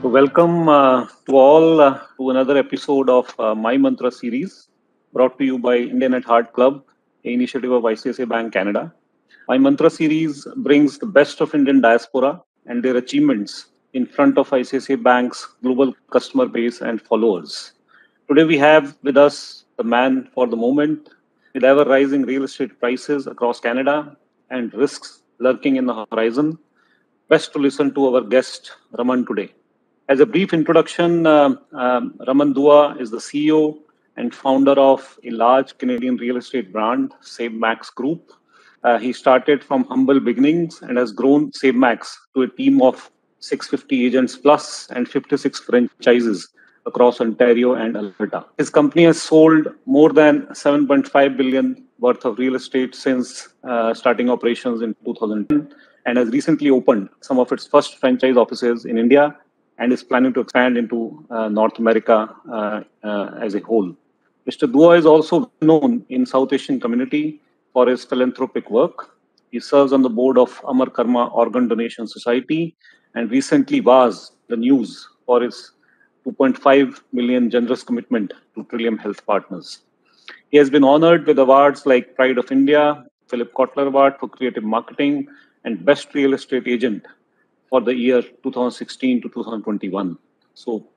So welcome to all to another episode of My Mantra series, brought to you by Indian at Heart Club, an initiative of ICICI Bank Canada. My Mantra series brings the best of Indian diaspora and their achievements in front of ICICI Bank's global customer base and followers. Today we have with us the man for the moment, with ever rising real estate prices across Canada and risks lurking in the horizon. Best to listen to our guest, Raman, today. As a brief introduction, Raman Dua is the CEO and founder of a large Canadian real estate brand, SaveMax Group. He started from humble beginnings and has grown SaveMax to a team of 650 agents plus and 56 franchises across Ontario and Alberta. His company has sold more than 7.5 billion worth of real estate since starting operations in 2010 and has recently opened some of its first franchise offices in India and is planning to expand into North America as a whole. Mr. Dua is also known in South Asian community for his philanthropic work. He serves on the board of Amar Karma Organ Donation Society and recently was the news for his 2.5 million generous commitment to Trillium Health Partners. He has been honored with awards like Pride of India, Philip Kotler Award for Creative Marketing, and Best Real Estate Agent for the year 2016 to 2021. So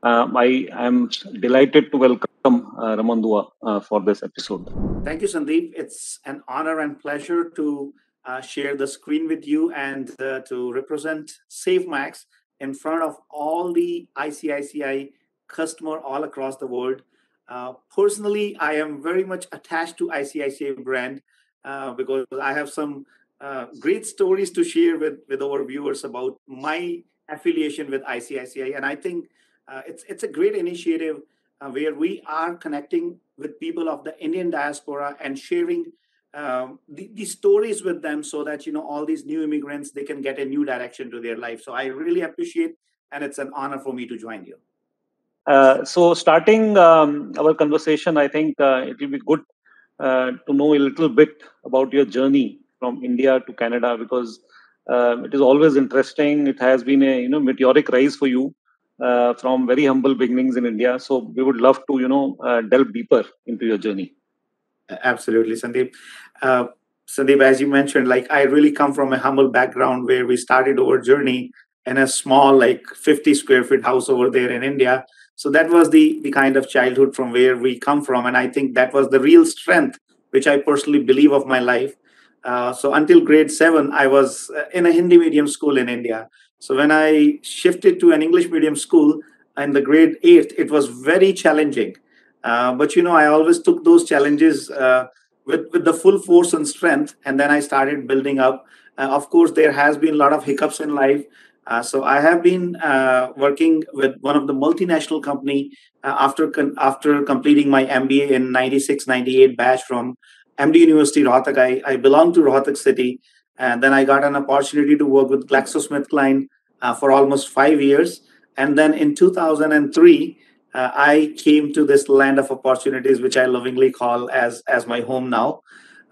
I am delighted to welcome Raman Dua for this episode. Thank you, Sandeep. It's an honor and pleasure to share the screen with you and to represent SaveMax in front of all the ICICI customer all across the world. Personally, I am very much attached to ICICI brand because I have some great stories to share with our viewers about my affiliation with ICICI. And I think it's a great initiative where we are connecting with people of the Indian diaspora and sharing the stories with them so that, all these new immigrants, they can get a new direction to their life. So I really appreciate, and it's an honor for me to join you. So starting our conversation, I think it will be good to know a little bit about your journey from India to Canada, because it is always interesting. It has been a meteoric rise for you from very humble beginnings in India. So we would love to delve deeper into your journey. Absolutely, Sandeep. Sandeep, as you mentioned, I really come from a humble background where we started our journey in a small, 50 square feet house over there in India. So that was the kind of childhood from where we come from. And I think that was the real strength, which I personally believe of my life. So until grade 7, I was in a Hindi medium school in India. So when I shifted to an English medium school in the grade 8, it was very challenging. But I always took those challenges with the full force and strength. And then I started building up. Of course, there has been a lot of hiccups in life. So I have been working with one of the multinational company after completing my MBA in 96-98 batch from MD University Rohtak. I belong to Rohtak city. And then I got an opportunity to work with GlaxoSmithKline for almost 5 years. And then in 2003, I came to this land of opportunities, which I lovingly call as my home now.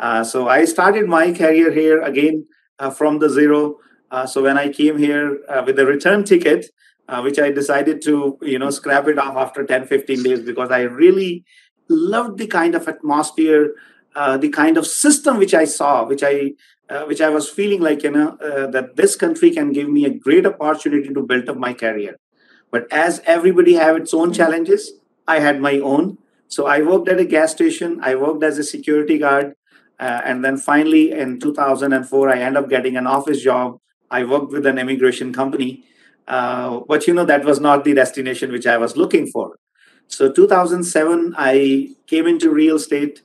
So I started my career here again from the zero. So when I came here with a return ticket, which I decided to, scrap it off after 10, 15 days, because I really loved the kind of atmosphere, the kind of system which I saw, which I was feeling like, that this country can give me a great opportunity to build up my career. But as everybody have its own challenges, I had my own. So I worked at a gas station. I worked as a security guard. And then finally in 2004, I ended up getting an office job. I worked with an immigration company. But, that was not the destination which I was looking for. So 2007, I came into real estate,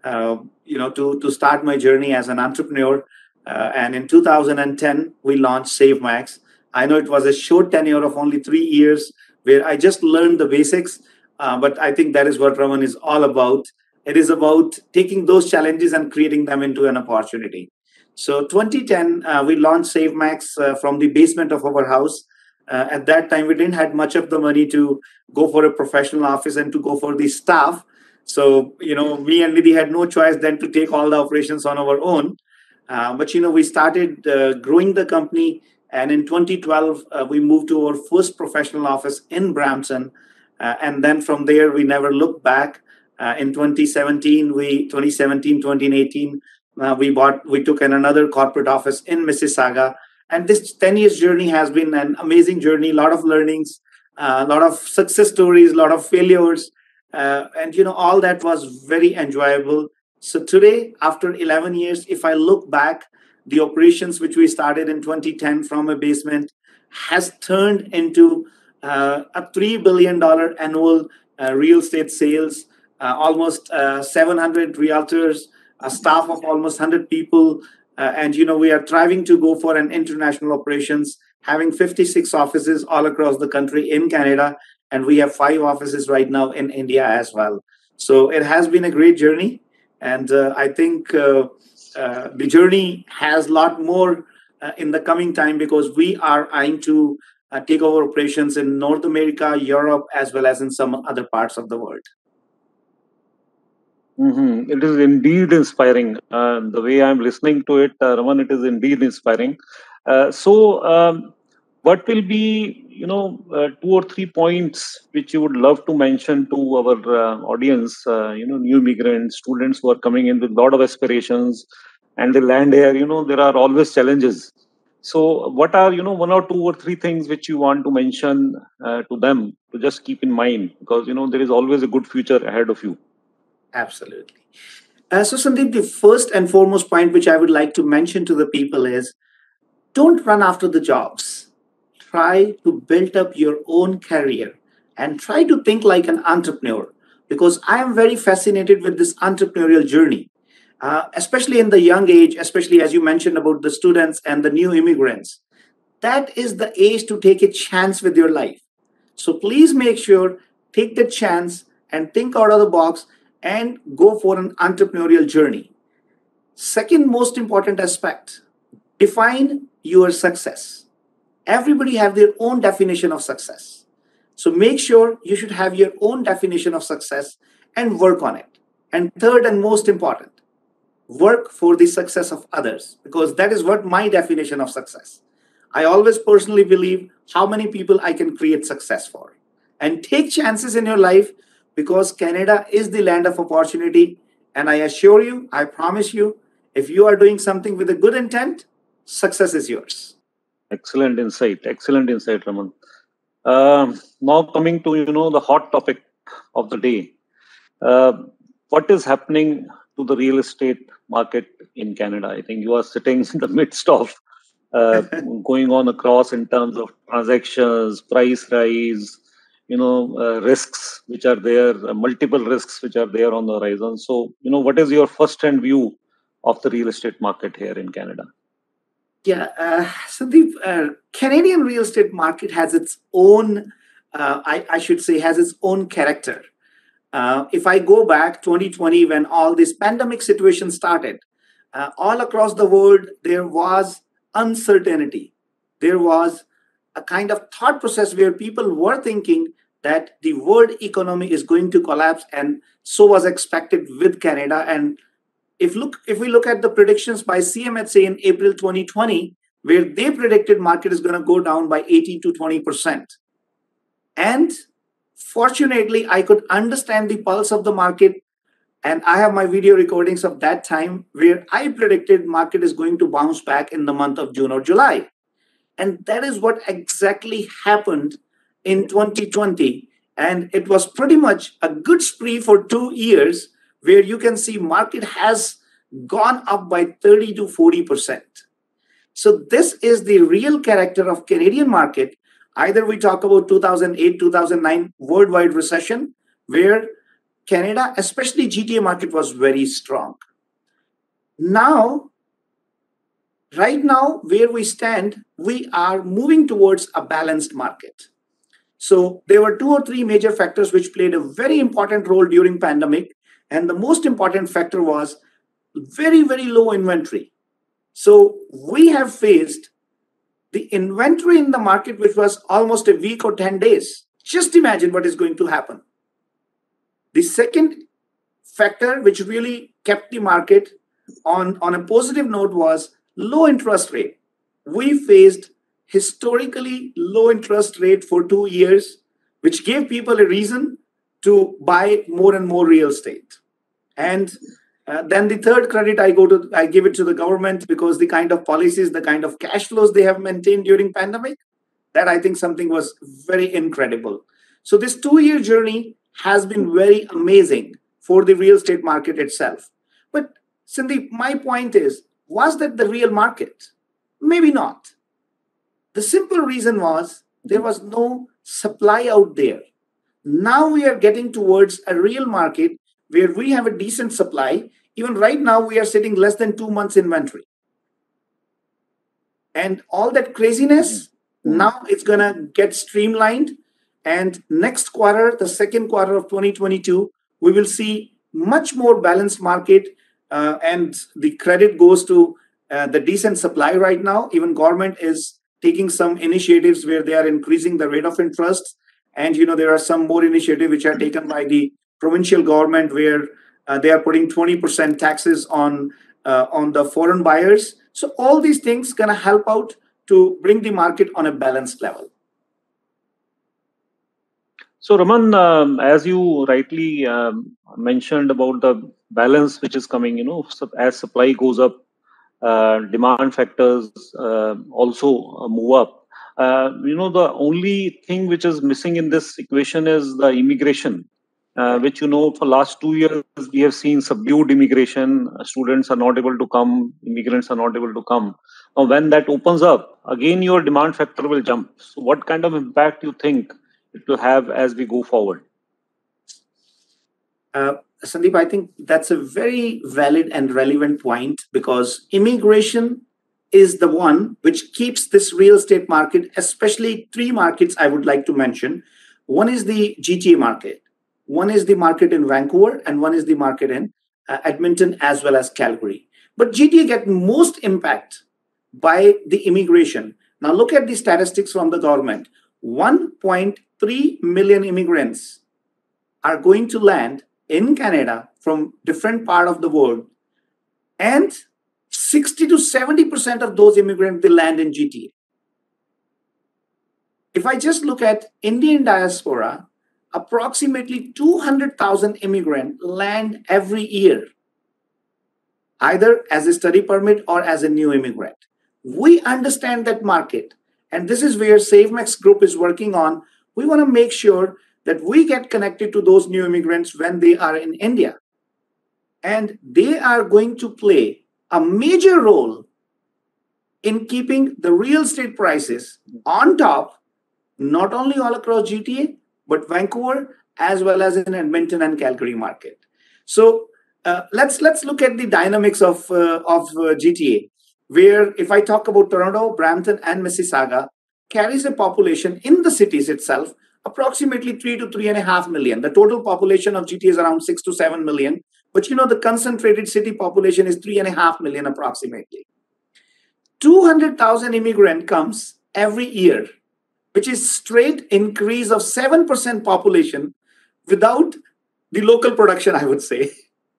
to start my journey as an entrepreneur. And in 2010, we launched SaveMax. I know it was a short tenure of only 3 years where I just learned the basics. But I think that is what Raman is all about. It is about taking those challenges and creating them into an opportunity. So 2010, we launched SaveMax from the basement of our house. At that time, we didn't have much of the money to go for a professional office and to go for the staff. So, me and Nidhi had no choice than to take all the operations on our own. But, we started growing the company And in 2012, we moved to our first professional office in Brampton. And then from there, we never looked back. In 2018, we took another corporate office in Mississauga. And this 10 years journey has been an amazing journey, a lot of learnings, a lot of success stories, a lot of failures. And, all that was very enjoyable. So today, after 11 years, if I look back, the operations which we started in 2010 from a basement has turned into a $3 billion annual real estate sales, almost 700 realtors, a staff of almost 100 people. And, we are thriving to go for an international operations, having 56 offices all across the country in Canada. And we have 5 offices right now in India as well. So it has been a great journey. And I think the journey has a lot more in the coming time, because we are eyeing to take over operations in North America, Europe, as well as in some other parts of the world. It is indeed inspiring. The way I'm listening to it, Raman, it is indeed inspiring. What will be, 2 or 3 points which you would love to mention to our audience? New migrants, students who are coming in with a lot of aspirations, and they land here. There are always challenges. So, what are 1 or 2 or 3 things which you want to mention to them to just keep in mind, because there is always a good future ahead of you. Absolutely. So, Sandeep, the first and foremost point which I would like to mention to the people is, don't run after the jobs. Try to build up your own career and try to think like an entrepreneur, because I am very fascinated with this entrepreneurial journey, especially in the young age, especially as you mentioned about the students and the new immigrants. That is the age to take a chance with your life. So please make sure, take the chance and think out of the box and go for an entrepreneurial journey. Second most important aspect, define your success. Everybody have their own definition of success. So make sure you should have your own definition of success and work on it. And third and most important, work for the success of others, because that is what my definition of success. I always personally believe how many people I can create success for. And take chances in your life, because Canada is the land of opportunity. And I assure you, I promise you, if you are doing something with a good intent, success is yours. Excellent insight. Excellent insight, Raman. Now coming to the hot topic of the day. Uh, what is happening to the real estate market in Canada? I think you are sitting in the midst of going on across in terms of transactions, price rise, risks which are there, multiple risks which are there on the horizon. So, what is your first-hand view of the real estate market here in Canada? Yeah, so the Canadian real estate market has its own, I should say, has its own character. If I go back 2020, when all this pandemic situation started, all across the world, there was uncertainty. There was a kind of thought process where people were thinking that the world economy is going to collapse, and so was expected with Canada. And if we look at the predictions by CMHA in April 2020, where they predicted market is going to go down by 18 to 20%. And fortunately, I could understand the pulse of the market, and I have my video recordings of that time where I predicted market is going to bounce back in the month of June or July. And that is what exactly happened in 2020. And it was pretty much a good spree for 2 years, where you can see market has gone up by 30 to 40%. So this is the real character of Canadian market. Either we talk about 2008, 2009 worldwide recession, where Canada, especially GTA market, was very strong. Now, right now, where we stand, we are moving towards a balanced market. So there were 2 or 3 major factors which played a very important role during pandemic. And the most important factor was very, very low inventory. So we have faced the inventory in the market, which was almost a week or 10 days. Just imagine what is going to happen. The second factor which really kept the market on a positive note was low interest rate. We faced historically low interest rate for 2 years, which gave people a reason to buy more and more real estate. And then the third credit I give it to the government, because the kind of policies, the kind of cash flows they have maintained during pandemic, that I think something was very incredible. So this 2 year journey has been very amazing for the real estate market itself. But Sandeep, my point is, was that the real market? Maybe not. The simple reason was there was no supply out there. Now we are getting towards a real market where we have a decent supply. Even right now, we are sitting less than 2 months inventory. And all that craziness, now it's going to get streamlined. And next quarter, the second quarter of 2022, we will see much more balanced market, and the credit goes to the decent supply right now. Even government is taking some initiatives where they are increasing the rate of interest. And there are some more initiatives which are taken by the provincial government, where they are putting 20% taxes on the foreign buyers. So all these things gonna help out to bring the market on a balanced level. So Raman, as you rightly mentioned about the balance which is coming, as supply goes up, demand factors also move up. The only thing which is missing in this equation is the immigration, which, for last 2 years, we have seen subdued immigration. Students are not able to come, immigrants are not able to come. Now, when that opens up, again, your demand factor will jump. So what kind of impact you think it will have as we go forward? Sandeep, I think that's a very valid and relevant point, because immigration is the one which keeps this real estate market, especially three markets I would like to mention. One is the GTA market, one is the market in Vancouver, and one is the market in Edmonton as well as Calgary. But GTA get most impact by the immigration. Now look at the statistics from the government. 1.3 million immigrants are going to land in Canada from different part of the world, and 60 to 70% of those immigrants, they land in GTA. If I just look at Indian diaspora, approximately 200,000 immigrants land every year, either as a study permit or as a new immigrant. We understand that market, and this is where SaveMax Group is working on. We want to make sure that we get connected to those new immigrants when they are in India. And they are going to play a major role in keeping the real estate prices on top, not only all across GTA, but Vancouver, as well as in Edmonton and Calgary market. So let's look at the dynamics of GTA, where if I talk about Toronto, Brampton, and Mississauga, carries a population in the cities itself approximately 3 to 3.5 million. The total population of GTA is around 6 to 7 million, but the concentrated city population is 3.5 million approximately. 200,000 immigrant comes every year, which is straight increase of 7% population without the local production, I would say.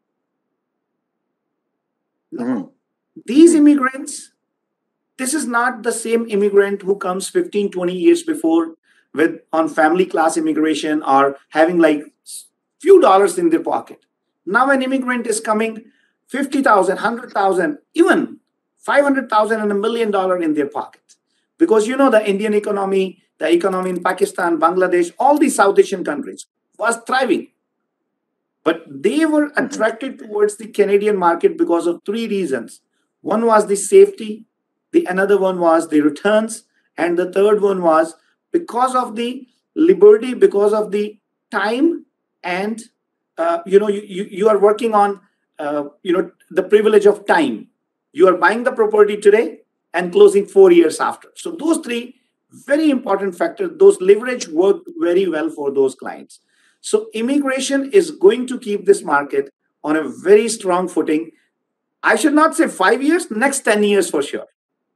These immigrants, this is not the same immigrant who comes 15, 20 years before on family class immigration or having like few dollars in their pocket. Now an immigrant is coming 50,000, 100,000, even 500,000 and $1 million in their pocket. Because the Indian economy, the economy in Pakistan, Bangladesh, all these South Asian countries was thriving. But they were attracted towards the Canadian market because of three reasons. One was the safety, another one was the returns, and the third one was because of the liberty, because of the time, and you are working on the privilege of time. You are buying the property today and closing 4 years after. So those three very important factors, those leverage work very well for those clients. So immigration is going to keep this market on a very strong footing. I should not say 5 years, next 10 years for sure.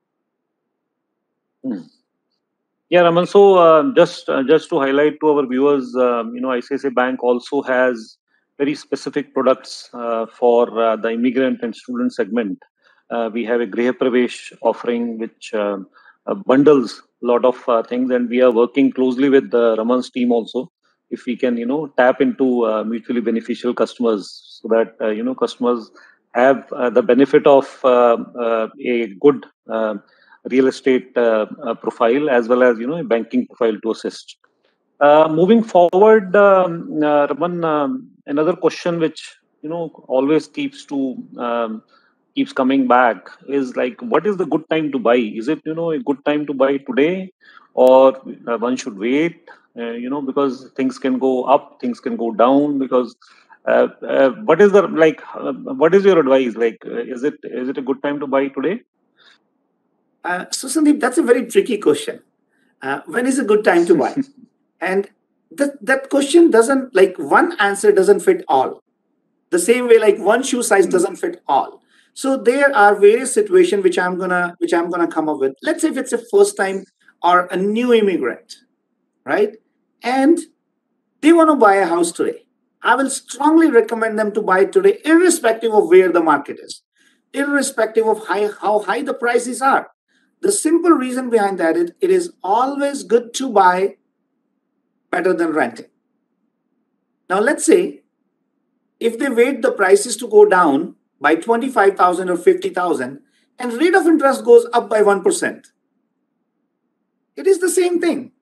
Yeah, Raman. So just to highlight to our viewers, ICICI Bank also has very specific products for the immigrant and student segment. We have a Griha Pravesh offering, which bundles a lot of things, and we are working closely with Raman's team also. If we can, tap into mutually beneficial customers, so that customers have the benefit of a good real estate profile, as well as a banking profile to assist. Moving forward, Raman, another question which always keeps coming back is like, what is the good time to buy? Is it a good time to buy today, or one should wait? Because things can go up, things can go down. Because what is the what is your advice? Like, is it a good time to buy today? So Sandeep, that's a very tricky question. When is a good time to buy? And that question doesn't, like, one answer doesn't fit all. The same way, like, one shoe size doesn't fit all. So there are various situations which I'm gonna come up with. Let's say if it's a first time or a new immigrant, right? And they want to buy a house today. I will strongly recommend them to buy today, irrespective of where the market is, irrespective of how high the prices are. The simple reason behind that is it is always good to buy better than renting. Now, let's say if they wait the prices to go down by 25,000 or 50,000 and rate of interest goes up by 1%, it is the same thing.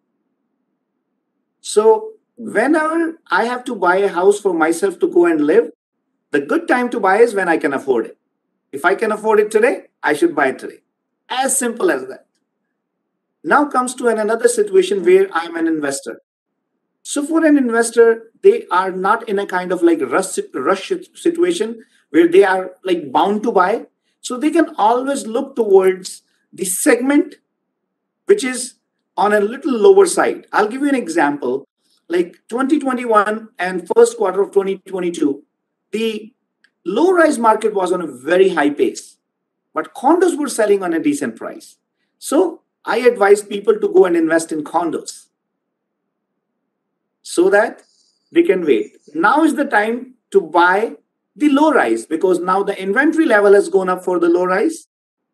So, whenever I have to buy a house for myself to go and live, the good time to buy is when I can afford it. If I can afford it today, I should buy it today. As simple as that. Now comes to another situation where I'm an investor. So for an investor, they are not in a kind of like rush situation where they are like bound to buy. So they can always look towards the segment which is on a little lower side. I'll give you an example. Like 2021 and first quarter of 2022, the low rise market was on a very high pace, but condos were selling on a decent price. So I advise people to go and invest in condos so that they can wait. Now is the time to buy the low rise because now the inventory level has gone up for the low rise.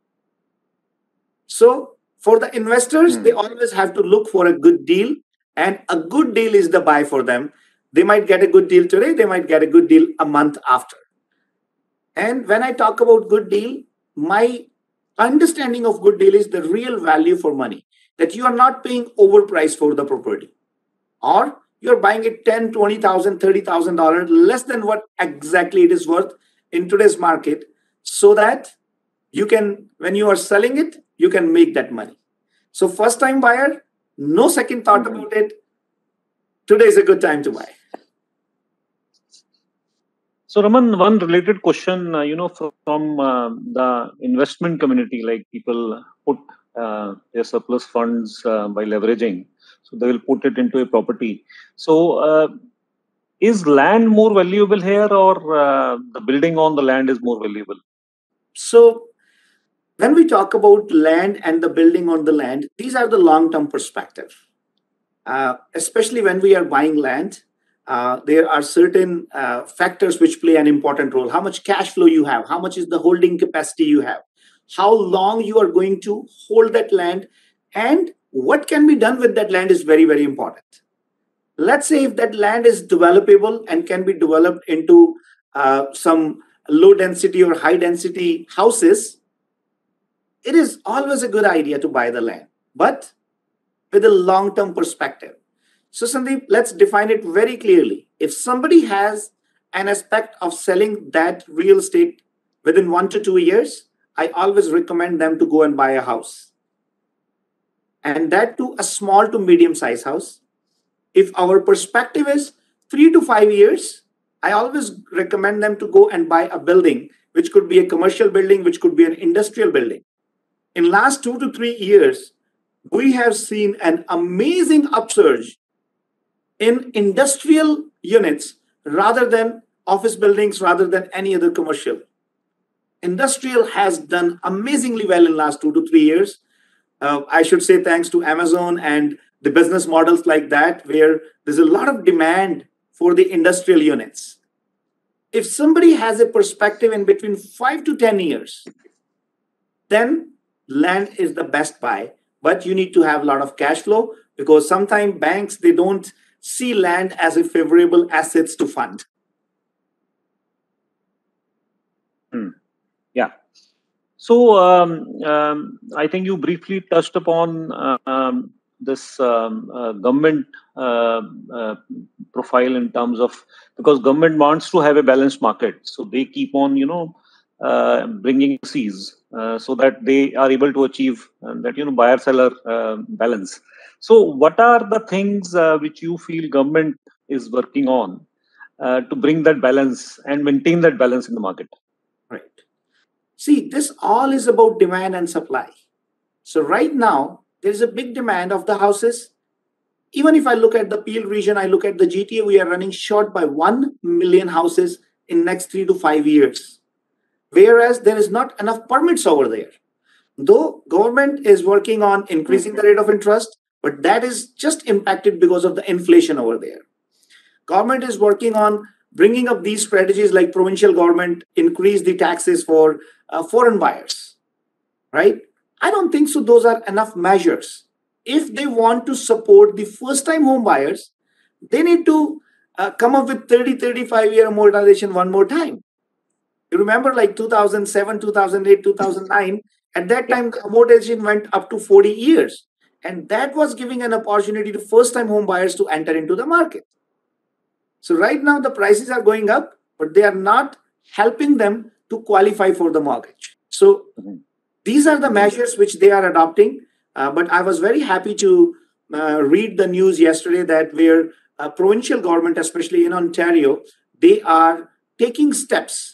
So for the investors, they always have to look for a good deal, and a good deal is the buy for them. They might get a good deal today, they might get a good deal a month after. And when I talk about good deal, my understanding of good deal is the real value for money, that you are not paying overpriced for the property, or you're buying it 10, 20,000, $30,000 less than what exactly it is worth in today's market, so that you can, when you are selling it, you can make that money. So first time buyer, no second thought about it. Today is a good time to buy. So, Raman, one related question, from the investment community, like people put their surplus funds by leveraging, so they will put it into a property. So, is land more valuable here, or the building on the land is more valuable? So when we talk about land and the building on the land, these are the long-term perspective. Especially when we are buying land, there are certain factors which play an important role. How much cash flow you have, how much is the holding capacity you have, how long you are going to hold that land, and what can be done with that land is very, very important. Let's say if that land is developable and can be developed into some low density or high density houses, it is always a good idea to buy the land, but with a long term perspective. So, Sandeep, let's define it very clearly. If somebody has an aspect of selling that real estate within 1 to 2 years, I always recommend them to go and buy a house, and that to a small to medium size house. If our perspective is 3 to 5 years, I always recommend them to go and buy a building, which could be a commercial building, which could be an industrial building. In last 2 to 3 years, we have seen an amazing upsurge in industrial units rather than office buildings, rather than any other commercial. Industrial has done amazingly well in last 2 to 3 years. I should say thanks to Amazon and the business models like that, where there's a lot of demand for the industrial units. If somebody has a perspective in between 5 to 10 years, then land is the best buy, but you need to have a lot of cash flow because sometimes banks they don't see land as a favorable assets to fund. Yeah. So I think you briefly touched upon this government uh, uh, profile in terms of, because government wants to have a balanced market, so they keep on bringing Cs so that they are able to achieve that buyer seller balance. So what are the things which you feel government is working on to bring that balance and maintain that balance in the market? Right. See, this all is about demand and supply. So right now, there is a big demand of the houses. Even if I look at the Peel region, I look at the GTA, we are running short by 1 million houses in next 3 to 5 years. Whereas there is not enough permits over there. Though government is working on increasing the rate of interest, but that is just impacted because of the inflation over there. Government is working on bringing up these strategies like provincial government increase the taxes for foreign buyers, right? I don't think so. Those are enough measures. If they want to support the first time home buyers, they need to come up with 30-35 year amortization one more time. You remember like 2007, 2008, 2009, at that time, the amortization went up to 40 years. And that was giving an opportunity to first time home buyers to enter into the market. So right now, the prices are going up, but they are not helping them to qualify for the mortgage. So these are the measures which they are adopting. But I was very happy to read the news yesterday that where provincial government, especially in Ontario, they are taking steps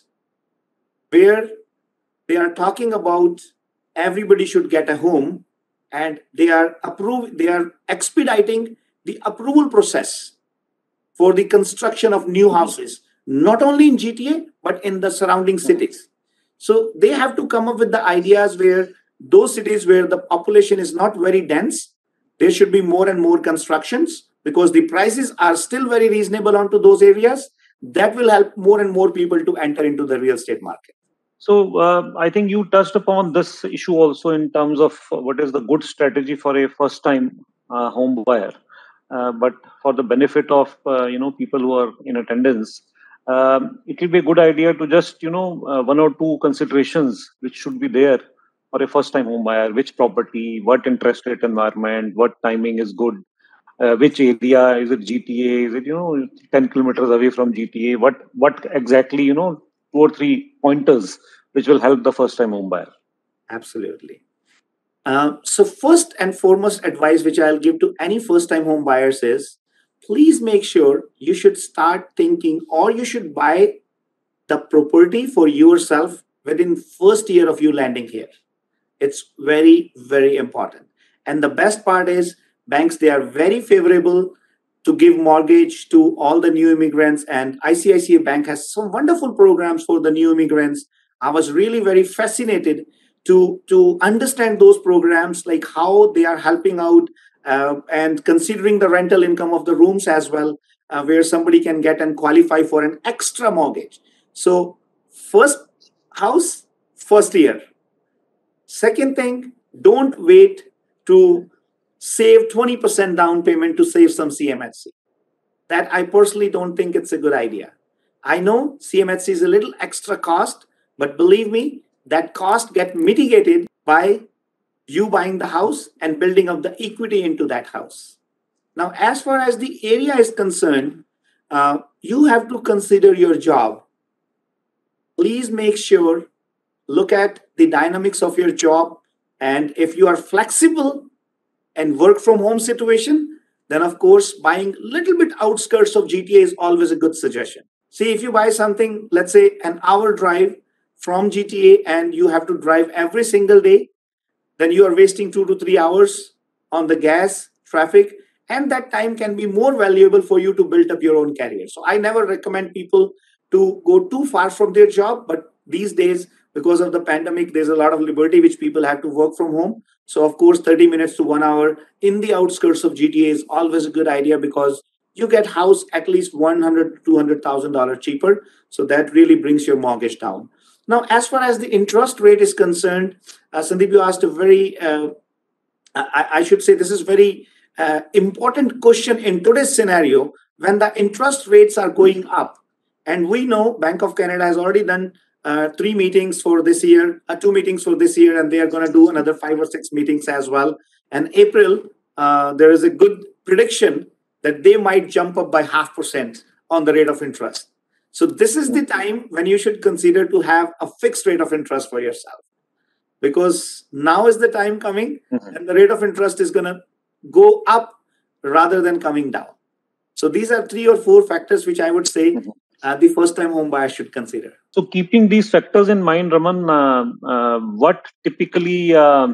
where they are talking about everybody should get a home, and they are expediting the approval process for the construction of new houses, not only in GTA, but in the surrounding cities. So they have to come up with the ideas where those cities where the population is not very dense, there should be more and more constructions because the prices are still very reasonable onto those areas. That will help more and more people to enter into the real estate market. So I think you touched upon this issue also in terms of what is the good strategy for a first-time home buyer. But for the benefit of people who are in attendance, it will be a good idea to just one or two considerations which should be there for a first-time home buyer: which property, what interest rate environment, what timing is good, which area is it, GTA, is it 10 kilometers away from GTA, what exactly, two or three pointers which will help the first time home buyer. Absolutely. So first and foremost advice which I'll give to any first time home buyers is please make sure you should start thinking or you should buy the property for yourself within first year of you landing here. It's very, very important. And the best part is banks, they are very favorable to give mortgage to all the new immigrants. And ICICI Bank has some wonderful programs for the new immigrants. I was really very fascinated to understand those programs, like how they are helping out and considering the rental income of the rooms as well, where somebody can get and qualify for an extra mortgage. So, first house, first year. Second thing, don't wait to save 20% down payment to save some CMHC. That I personally don't think it's a good idea. I know CMHC is a little extra cost, but believe me, that cost get mitigated by you buying the house and building up the equity into that house. Now, as far as the area is concerned, you have to consider your job. Please make sure look at the dynamics of your job, and if you are flexible and work from home situation, then of course buying little bit outskirts of GTA is always a good suggestion. See, if you buy something, let's say an hour drive from GTA and you have to drive every single day, then you are wasting 2 to 3 hours on the gas, traffic, and that time can be more valuable for you to build up your own career. So I never recommend people to go too far from their job, but these days, because of the pandemic, there's a lot of liberty which people have to work from home. So of course, 30 minutes to 1 hour in the outskirts of GTA is always a good idea because you get house at least 100 to $200,000 cheaper. So that really brings your mortgage down. Now, as far as the interest rate is concerned, Sandeep, you asked a very, I should say, this is very important question in today's scenario when the interest rates are going up. And we know Bank of Canada has already done three meetings for this year, two meetings for this year, and they are going to do another 5 or 6 meetings as well. And April, there is a good prediction that they might jump up by 0.5% on the rate of interest. So this is the time when you should consider to have a fixed rate of interest for yourself, because now is the time coming and the rate of interest is going to go up rather than coming down. So these are 3 or 4 factors which I would say the first time home buyer should consider. So keeping these factors in mind, Raman, what typically,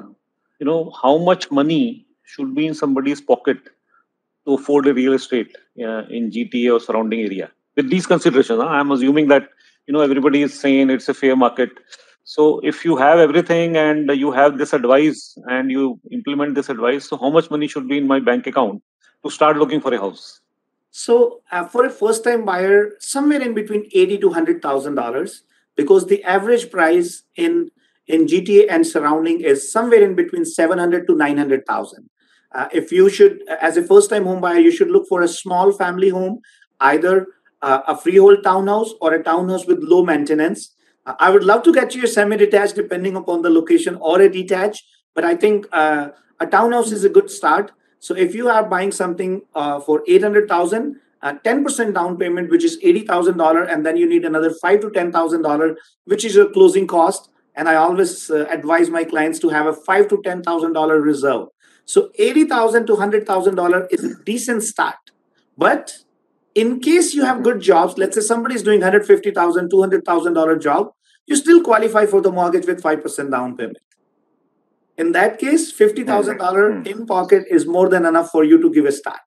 how much money should be in somebody's pocket to afford a real estate in GTA or surrounding area? With these considerations, I'm assuming that, everybody is saying it's a fair market. So if you have everything and you have this advice and you implement this advice, so how much money should be in my bank account to start looking for a house? So for a first-time buyer, somewhere in between $80,000 to $100,000, because the average price in GTA and surrounding is somewhere in between 700 to 900,000. If you should, as a first-time home buyer, you should look for a small family home, either a freehold townhouse or a townhouse with low maintenance. I would love to get you a semi-detached, depending upon the location, or a detached. But I think a townhouse is a good start. So if you are buying something for 800,000, 10% down payment, which is $80,000, and then you need another $5,000 to $10,000, which is your closing cost. And I always advise my clients to have a $5,000 to $10,000 reserve. So $80,000 to $100,000 is a decent start. But in case you have good jobs, let's say somebody is doing $150,000, $200,000 job, you still qualify for the mortgage with 5% down payment. In that case, $50,000 in pocket is more than enough for you to give a start.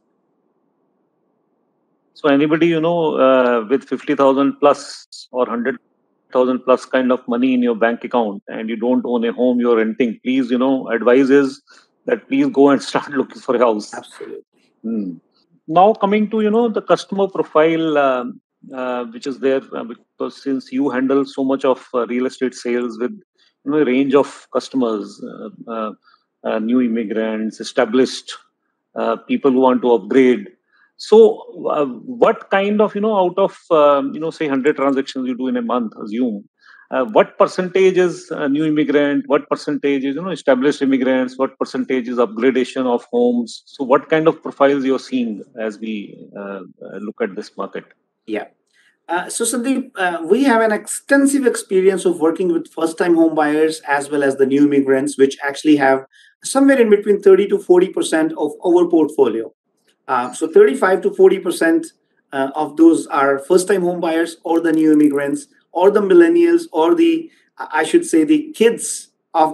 So anybody, with 50,000 plus or 100,000 plus kind of money in your bank account and you don't own a home, you're renting, please, advice is that please go and start looking for a house. Absolutely. Now coming to, the customer profile, which is there, because since you handle so much of real estate sales with, a range of customers, new immigrants, established people who want to upgrade. So, what kind of, out of, say 100 transactions you do in a month, assume, what percentage is new immigrant, what percentage is, established immigrants, what percentage is upgradation of homes? So, what kind of profiles you're seeing as we look at this market? Yeah. So Sandeep, we have an extensive experience of working with first-time home buyers as well as the new immigrants, which actually have somewhere in between 30 to 40% of our portfolio. So 35 to 40% of those are first-time home buyers, or the new immigrants, or the millennials, or the I should say the kids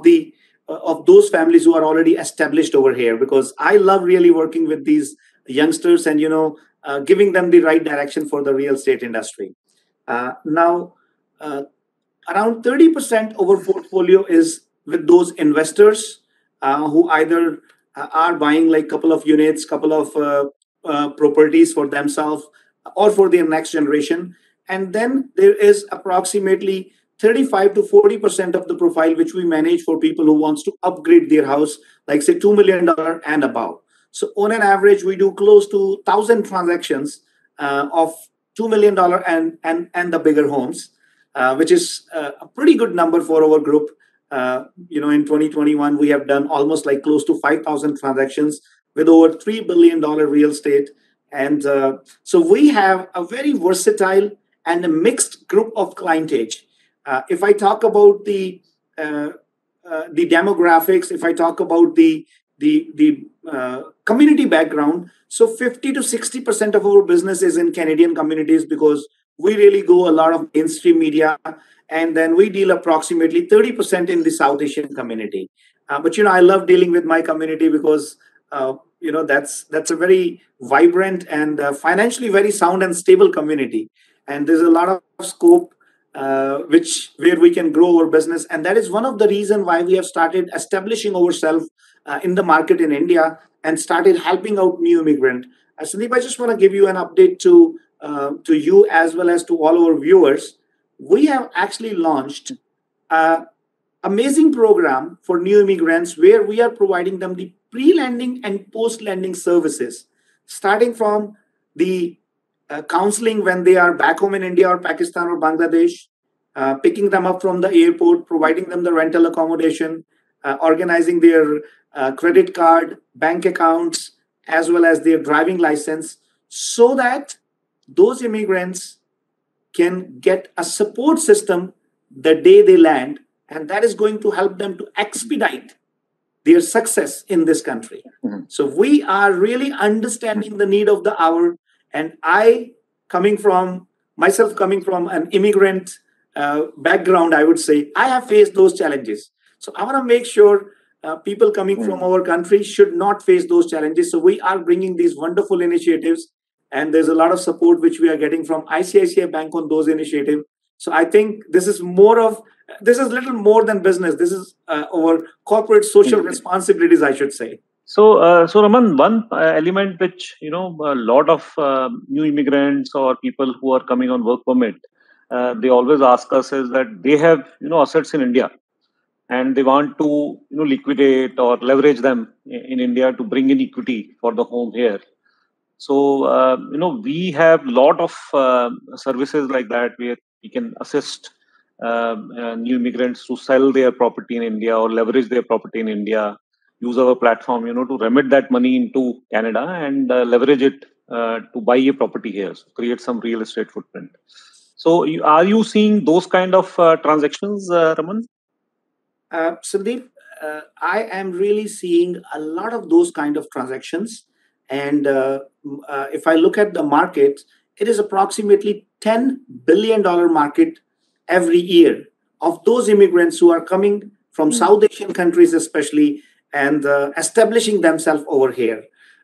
of those families who are already established over here. Because I love really working with these youngsters and giving them the right direction for the real estate industry. Now, around 30% of our portfolio is with those investors who either are buying like couple of units, couple of properties for themselves or for their next generation. And then there is approximately 35 to 40% of the profile which we manage for people who wants to upgrade their house, like say $2 million and above. So on an average, we do close to 1,000 transactions of $2 million and the bigger homes, which is a pretty good number for our group. In 2021, we have done almost like close to 5,000 transactions with over $3 billion real estate. And so we have a very versatile and a mixed group of clientage. If I talk about the demographics, if I talk about the community background, so 50 to 60% of our business is in Canadian communities, because we really go a lot of mainstream media, and then we deal approximately 30% in the South Asian community. But I love dealing with my community because that's a very vibrant and financially very sound and stable community, and there's a lot of scope where we can grow our business. And that is one of the reasons why we have started establishing ourselves in the market in India and started helping out new immigrant. Sandeep, I just want to give you an update to you as well as to all our viewers. we have actually launched an amazing program for new immigrants where we are providing them the pre-landing and post-landing services, starting from the counseling when they are back home in India or Pakistan or Bangladesh, picking them up from the airport, providing them the rental accommodation, organizing their credit card, bank accounts, as well as their driving license, so that those immigrants can get a support system the day they land, and that is going to help them to expedite their success in this country. So we are really understanding the need of the hour. And I, coming from an immigrant background, I would say I have faced those challenges. So I want to make sure people coming from our country should not face those challenges. So we are bringing these wonderful initiatives, and there's a lot of support which we are getting from ICICI Bank on those initiatives. So I think this is little more than business. This is our corporate social responsibilities, I should say. So Raman, one element which a lot of new immigrants or people who are coming on work permit, they always ask us is that they have assets in India, and they want to liquidate or leverage them in India to bring in equity for the home here. So we have lot of services like that where we can assist new immigrants to sell their property in India or leverage their property in India, use our platform to remit that money into Canada and leverage it to buy a property here, so create some real estate footprint. So are you seeing those kind of transactions, Raman? Sandeep, I am really seeing a lot of those kind of transactions. And if I look at the market, it is approximately $10 billion market every year of those immigrants who are coming from South Asian countries, especially, and establishing themselves over here.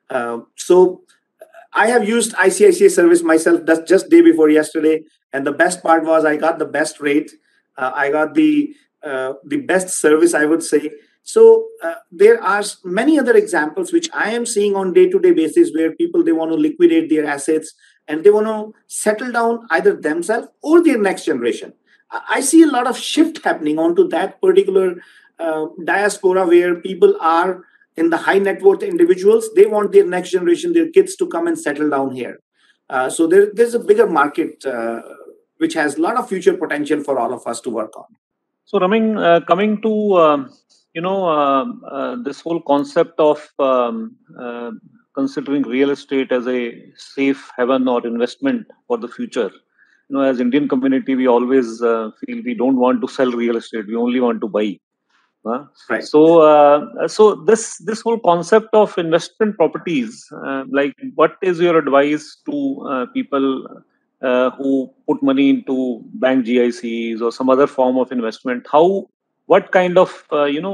So I have used ICICI service myself just day before yesterday, and the best part was I got the best rate. I got the best service, I would say. So there are many other examples which I am seeing on day-to-day basis where people, they want to liquidate their assets and they want to settle down either themselves or their next generation. I see a lot of shift happening onto that particular diaspora where people are in the high net worth individuals. They want their next generation, their kids, to come and settle down here. So there's a bigger market which has a lot of future potential for all of us to work on. So, Ramin, coming to this whole concept of considering real estate as a safe haven or investment for the future. As Indian community, we always feel we don't want to sell real estate; we only want to buy. Right. So this whole concept of investment properties, like, what is your advice to people who put money into bank GICs or some other form of investment? What kind of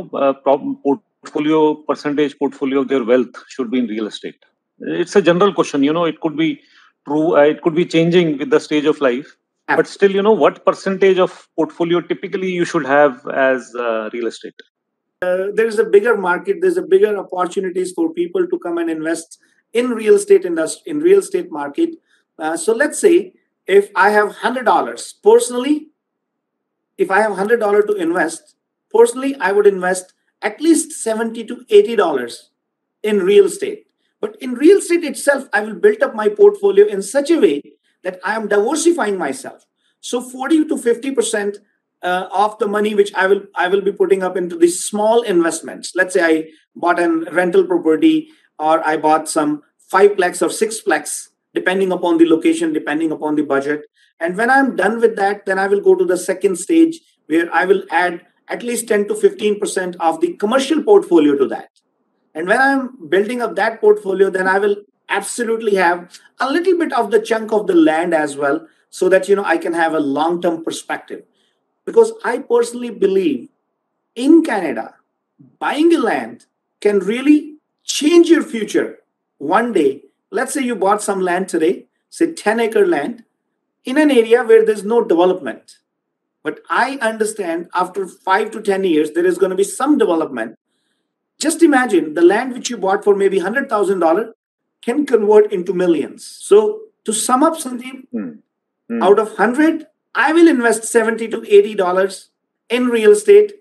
portfolio of their wealth should be in real estate? It's a general question. It could be true. It could be changing with the stage of life. But still, what percentage of portfolio typically you should have as real estate? There is a bigger market. There's a bigger opportunities for people to come and invest in real estate industry, in real estate market. So let's say if I have $100 personally, if I have $100 to invest personally, I would invest at least $70 to $80 in real estate. But in real estate itself, I will build up my portfolio in such a way that I am diversifying myself. So 40 to 50% of the money which I will be putting up into these small investments. Let's say I bought a rental property, or I bought some 5 plex or 6 plex, depending upon the location, depending upon the budget. And when I'm done with that, then I will go to the second stage where I will add at least 10 to 15% of the commercial portfolio to that. And when I'm building up that portfolio, then I will absolutely have a little bit of the chunk of the land as well, so that I can have a long-term perspective. Because I personally believe in Canada, buying a land can really change your future. One day, let's say you bought some land today, say 10-acre land, in an area where there's no development. But I understand after 5 to 10 years, there is going to be some development. Just imagine the land which you bought for maybe $100,000 can convert into millions. So to sum up, Sandeep, out of 100, I will invest $70 to $80 in real estate,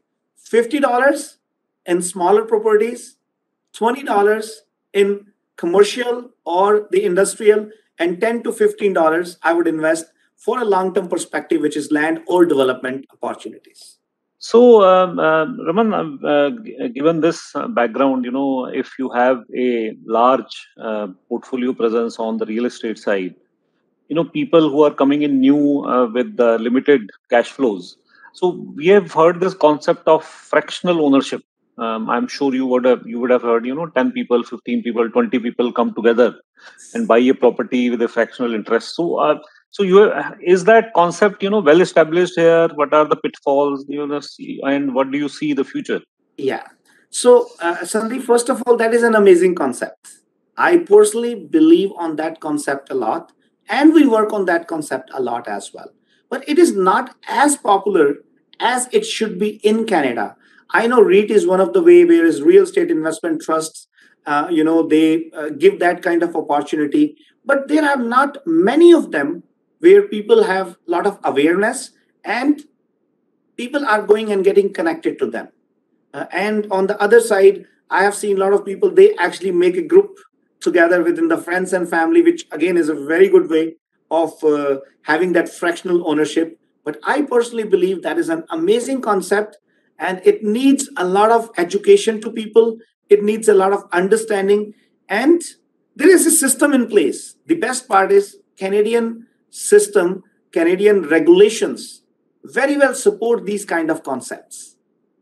$50 in smaller properties, $20 in commercial or the industrial, and $10 to $15 I would invest for a long term perspective, which is land or development opportunities. So, Raman, given this background, if you have a large portfolio presence on the real estate side, people who are coming in new with limited cash flows. So we have heard this concept of fractional ownership. I'm sure you would have heard, 10 people, 15 people, 20 people come together and buy a property with a fractional interest. So is that concept, well established here? What are the pitfalls, see, and what do you see the future? Yeah. So, Sandeep, first of all, that is an amazing concept. I personally believe on that concept a lot, and we work on that concept a lot as well. But it is not as popular as it should be in Canada. I know REIT is one of the way, whereas real estate investment trusts, they give that kind of opportunity. But there are not many of them where people have a lot of awareness and people are going and getting connected to them. And on the other side, I have seen a lot of people, they actually make a group together within the friends and family, which again is a very good way of having that fractional ownership. But I personally believe that is an amazing concept and it needs a lot of education to people. It needs a lot of understanding. And there is a system in place. The best part is Canadian system, Canadian regulations very well support these kind of concepts.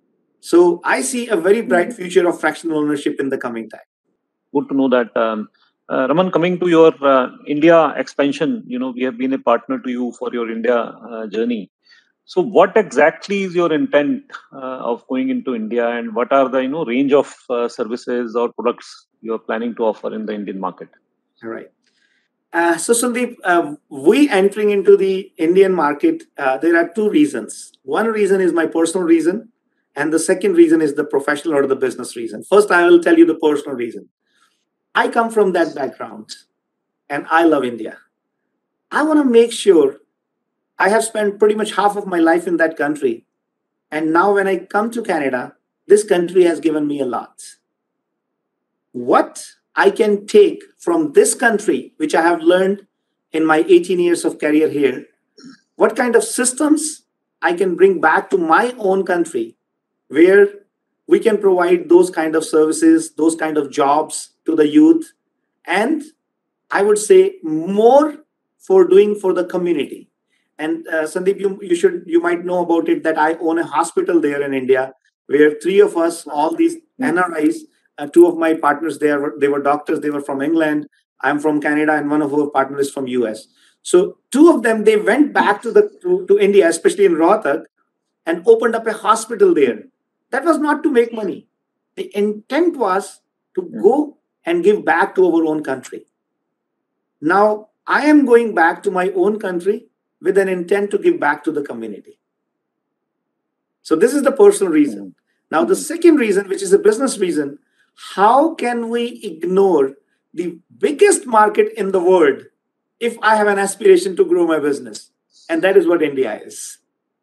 So I see a very bright future of fractional ownership in the coming time. Good to know that. Raman, coming to your India expansion, we have been a partner to you for your India journey. So, what exactly is your intent of going into India, and what are the range of services or products you are planning to offer in the Indian market? All right. So Sandeep, we entering into the Indian market, there are two reasons. One reason is my personal reason, and the second reason is the professional or the business reason. First, I will tell you the personal reason. I come from that background, and I love India. I want to make sure I have spent pretty much half of my life in that country, and now when I come to Canada, this country has given me a lot. What I can take from this country, which I have learned in my 18 years of career here, what kind of systems I can bring back to my own country where we can provide those kind of services, those kind of jobs to the youth, and I would say more for doing for the community. And Sandeep, you might know about it that I own a hospital there in India, where three of us, all these NRIs, two of my partners there, they were doctors. They were from England. I'm from Canada, and one of our partners is from US. So two of them, they went back to India, especially in Rohtak, and opened up a hospital there. That was not to make money. The intent was to go and give back to our own country. Now, I am going back to my own country with an intent to give back to the community. So, this is the personal reason. Now, the second reason, which is a business reason, how can we ignore the biggest market in the world if I have an aspiration to grow my business? And that is what India is.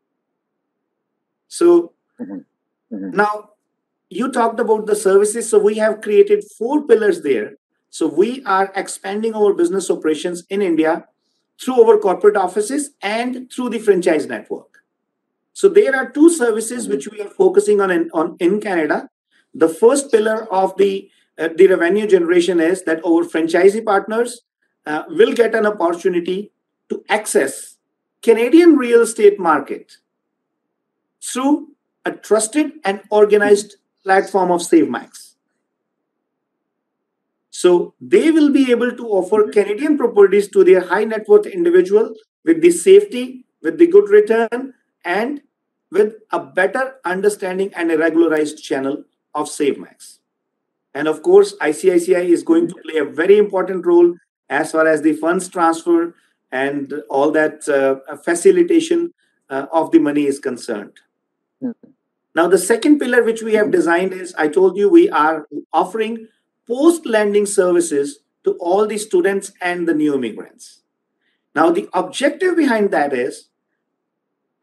So, now you talked about the services. So, we have created 4 pillars there. So, we are expanding our business operations in India through our corporate offices and through the franchise network. So there are 2 services which we are focusing on in Canada. The first pillar of the revenue generation is that our franchisee partners will get an opportunity to access Canadian real estate market through a trusted and organized platform of SaveMax. So they will be able to offer Canadian properties to their high net worth individual with the safety, with the good return, and with a better understanding and a regularized channel of SaveMax. And of course, ICICI is going to play a very important role as far as the funds transfer and all that facilitation of the money is concerned. Now, the second pillar which we have designed is, I told you, we are offering post-lending services to all the students and the new immigrants. Now, the objective behind that is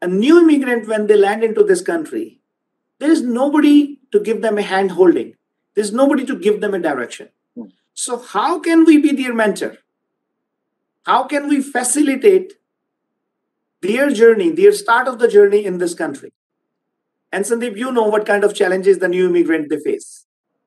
a new immigrant, when they land into this country, there is nobody to give them a hand holding. There's nobody to give them a direction. So how can we be their mentor? How can we facilitate their journey, their start of the journey in this country? And Sandeep, you know what kind of challenges the new immigrant they face,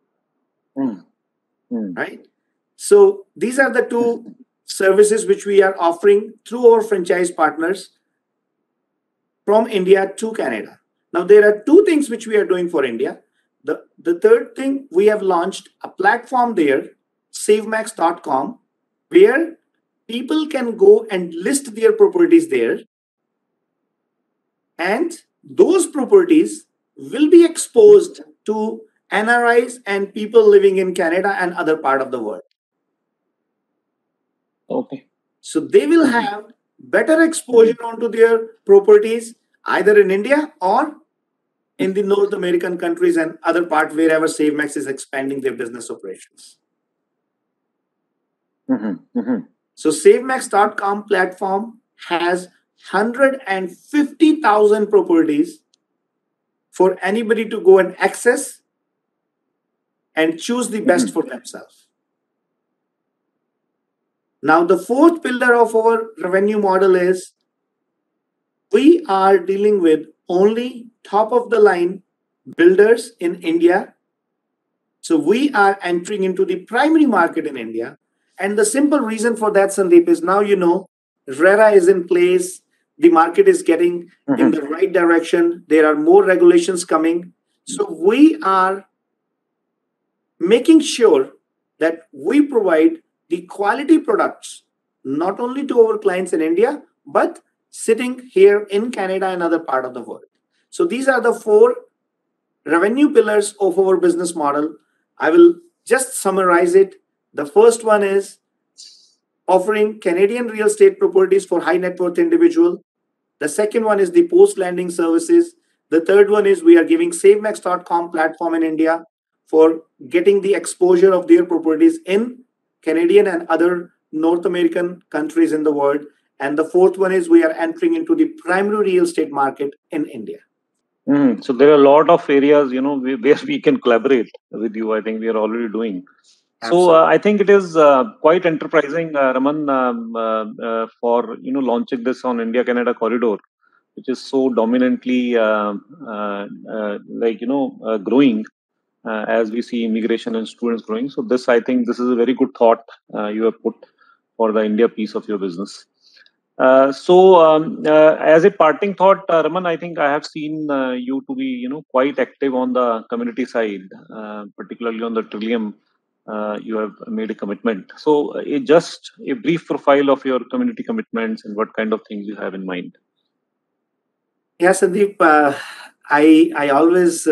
right? So these are the two services which we are offering through our franchise partners from India to Canada. Now, there are two things which we are doing for India. The third thing, we have launched a platform there, savemax.com, where people can go and list their properties there. And those properties will be exposed to NRIs and people living in Canada and other part of the world. Okay. So they will have better exposure onto their properties either in India or in the North American countries and other part wherever SaveMax is expanding their business operations. So SaveMax.com platform has 150,000 properties for anybody to go and access and choose the best for themselves. Now, the fourth pillar of our revenue model is we are dealing with only top of the line builders in India. So we are entering into the primary market in India. And the simple reason for that, Sandeep, is now RERA is in place. The market is getting in the right direction. There are more regulations coming. So we are making sure that we provide the quality products, not only to our clients in India, but sitting here in Canada and other part of the world. So these are the four revenue pillars of our business model. I will just summarize it. The first one is offering Canadian real estate properties for high net worth individual. The second one is the post-landing services. The third one is we are giving SaveMax.com platform in India for getting the exposure of their properties in Canadian and other North American countries in the world. And the fourth one is we are entering into the primary real estate market in India. So there are a lot of areas, where we can collaborate with you. I think we are already doing. So I think it is quite enterprising, Raman, for launching this on India-Canada corridor, which is so dominantly growing as we see immigration and students growing. So I think this is a very good thought you have put for the India piece of your business. As a parting thought, Raman, I think I have seen you to be, quite active on the community side, particularly on the Trillium. You have made a commitment. So, just a brief profile of your community commitments and what kind of things you have in mind. Yeah, Sandeep, I always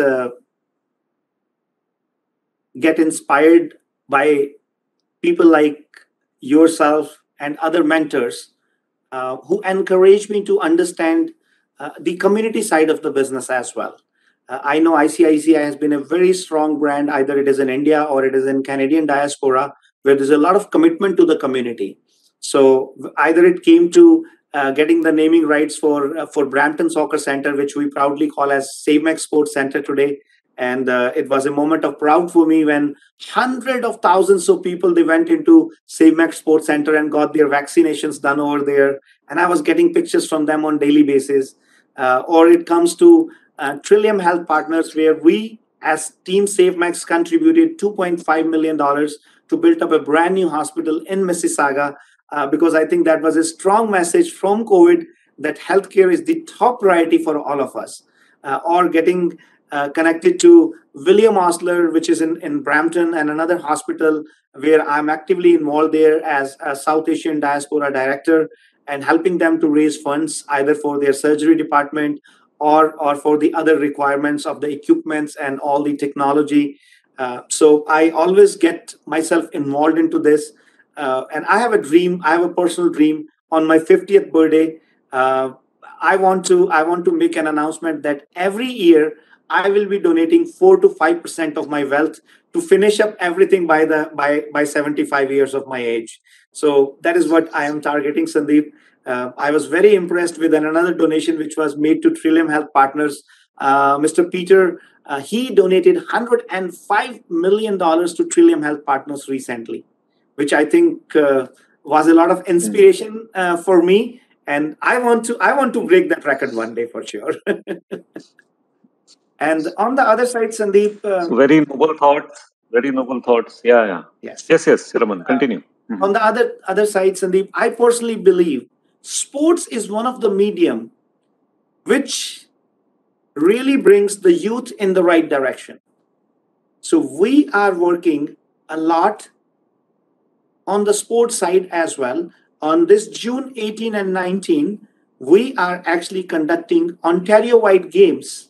get inspired by people like yourself and other mentors who encourage me to understand the community side of the business as well. I know ICICI has been a very strong brand, either it is in India or it is in Canadian diaspora, where there's a lot of commitment to the community. So either it came to getting the naming rights for Brampton Soccer Center, which we proudly call as SaveMax Sports Center today. And it was a moment of proud for me when hundreds of thousands of people, they went into SaveMax Sports Center and got their vaccinations done over there. And I was getting pictures from them on daily basis. Or it comes to Trillium Health Partners, where we as Team SaveMax contributed $2.5 million to build up a brand new hospital in Mississauga, because I think that was a strong message from COVID that healthcare is the top priority for all of us. Or getting connected to William Osler, which is in Brampton, and another hospital where I'm actively involved there as a South Asian Diaspora Director, and helping them to raise funds either for their surgery department or for the other requirements of the equipments and all the technology. So I always get myself involved into this. And I have a dream, I have a personal dream. On my 50th birthday, I want to make an announcement that every year I will be donating 4 to 5% of my wealth to finish up everything by 75 years of my age. So that is what I am targeting, Sandeep. I was very impressed with another donation which was made to Trillium Health Partners. Mr. Peter, he donated $105 million to Trillium Health Partners recently, which I think was a lot of inspiration for me. And I want to break that record one day for sure. And on the other side, Sandeep. So very noble thoughts. Very noble thoughts. Yeah, yeah. Yes. Yes, Raman, continue. On the other side, Sandeep, I personally believe sports is one of the medium which really brings the youth in the right direction. So we are working a lot on the sports side as well. On this June 18 and 19, we are actually conducting Ontario-wide games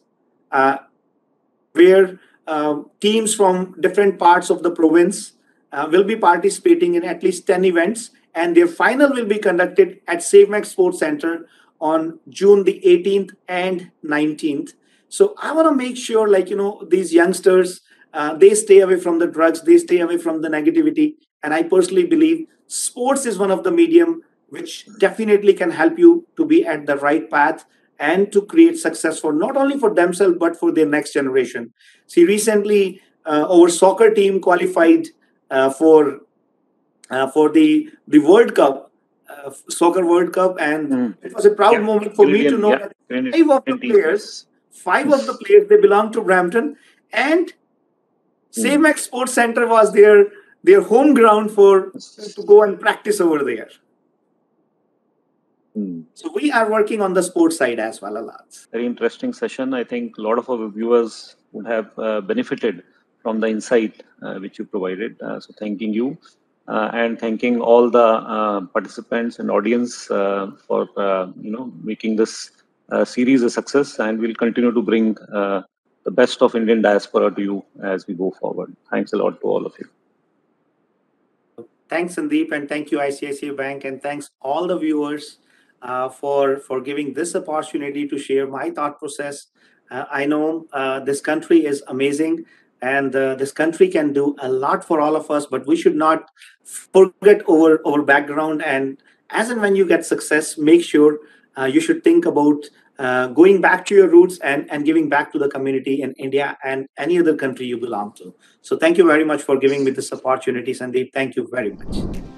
where teams from different parts of the province will be participating in at least 10 events, and their final will be conducted at SaveMax Sports Center on June the 18th and 19th. So I want to make sure, these youngsters, they stay away from the drugs, they stay away from the negativity. And I personally believe sports is one of the medium which definitely can help you to be at the right path and to create success for not only for themselves but for their next generation. See, recently our soccer team qualified for the World Cup, soccer World Cup, and it was a proud moment for me to know that five of the players they belong to Brampton, and SaveMax Sports Center was their home ground to go and practice over there. So we are working on the sports side as well a lot. Very interesting session. I think a lot of our viewers would have benefited from the insight which you provided. So thanking you and thanking all the participants and audience for making this series a success. And we'll continue to bring the best of Indian diaspora to you as we go forward. Thanks a lot to all of you. Thanks, Sandeep, and thank you, ICICI Bank, and thanks all the viewers for giving this opportunity to share my thought process. I know this country is amazing, and this country can do a lot for all of us, but we should not forget our background. And as and when you get success, make sure you should think about going back to your roots and giving back to the community in India and any other country you belong to. So thank you very much for giving me this opportunity, Sandeep. Thank you very much.